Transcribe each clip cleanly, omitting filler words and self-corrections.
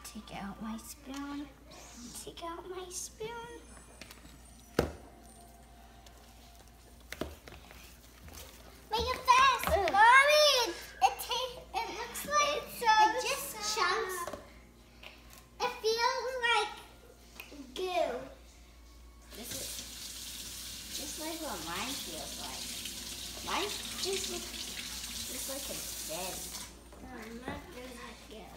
Take out my spoon. Take out my spoon. Make it fast, Mommy. It looks like it just chunks. It feels like goo. This is just like what mine feels like. Mine just looks like it's dead. No, not good yet.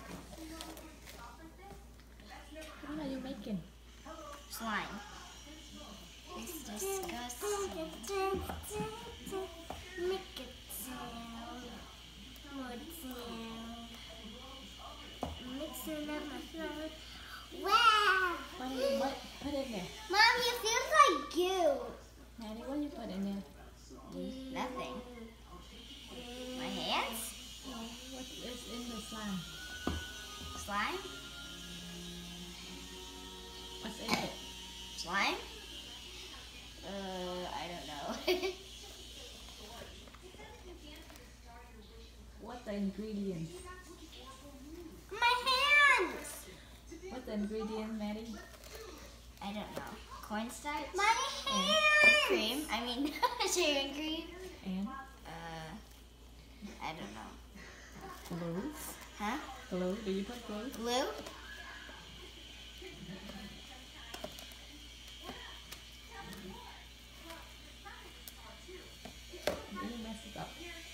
What are you making? Slime. It's disgusting. Make it sound. More sound. Mixing up my flour. Wow! What do you put in there? Mommy, it feels like goo. Maddie, what do you put in there? Nothing. My hands? No, what is in the slime? Slime? What's in it? Slime? I don't know. What's the ingredients? My hands! What's the ingredients, Maddie? I don't know. Cornstarch? My And hands! Cream? I mean, shaving cream? And I don't know. glue. Huh? Glue. Do you put glue? Glue? Then you mess it up.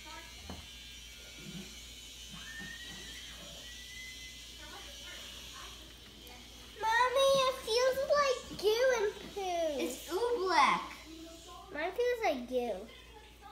Mommy, it feels like goo and poo. It's oobleck. Mine feels like goo.